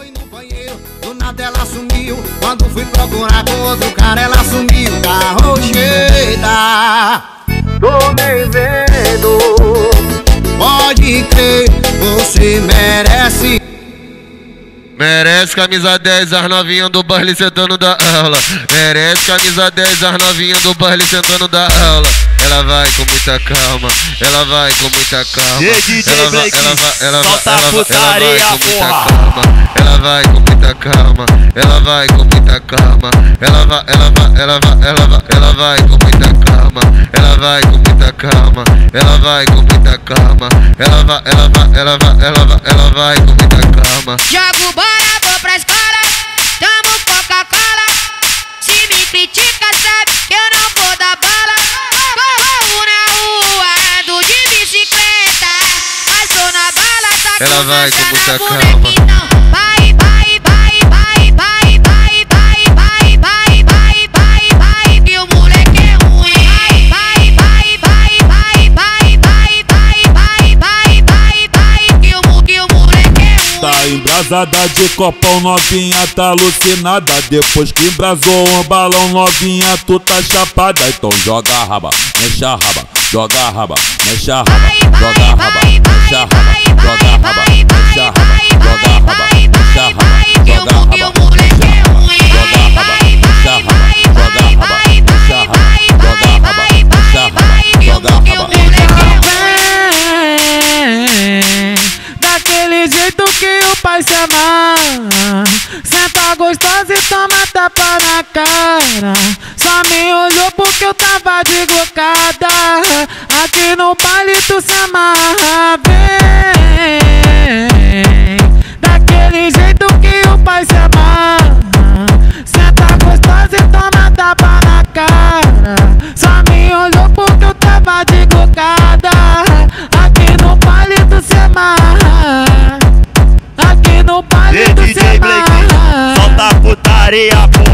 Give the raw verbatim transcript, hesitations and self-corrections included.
fui no banheiro, do nada ela sumiu. Quando fui procurar com outro cara, ela sumiu. Carro cheia, tô me vendo. Pode crer, você merece. Merece camisa dez, as novinhas do baile sentando da aula. Merece camisa dez, as novinhas do baile sentando da aula. Ela vai com muita calma, ela vai com muita calma. Ela vai, ela vai, ela vai, ela vai com muita calma. Ela vai com muita calma. Ela vai, ela vai, ela vai, ela vai, ela vai com muita calma. Ela vai com muita calma. Ela vai com muita calma. Ela vai, ela vai, ela vai, ela vai, ela vai com muita calma. Jogo bola, vou pra escola, tamo Coca-Cola. Se me critica, sabe que eu não vou dar bala. Corro na rua, ando de bicicleta, mas tô na bala, tá com ela vai com muita calma. Vai, vai, vai, vai, vai, vai, vai, vai, vai, vai, vai, vai, que o moleque é ruim. Vai, vai, vai, vai, vai, vai, vai, vai, vai, vai, vai, que o que o moleque é ruim. Tá embrasada de copão, novinha tá alucinada. Depois que embrasou um balão, novinha tu tá chapada. Então joga a raba, mexe a raba, joga a raba, mexe a raba, joga a raba, mexe a raba, joga a raba, mexe a raba, joga a raba, mexe a raba, joga a raba, mexe a raba, joga a raba, mexe a raba, joga a raba, mexe a raba, joga a raba, mexe a raba, joga a raba. Daquele jeito que o pai se amarra, senta gostosa e toma tapa na cara. Só me olhou porque eu tava de glocada. Aqui no baile tu se amarra bem. Daquele jeito que o pai se amarra, senta gostosa e toma tapa na cara. Só me olhou porque eu tava de glocada. Aqui no baile tu se amarra. Aqui no baile tu se amarra. Solta a putaria,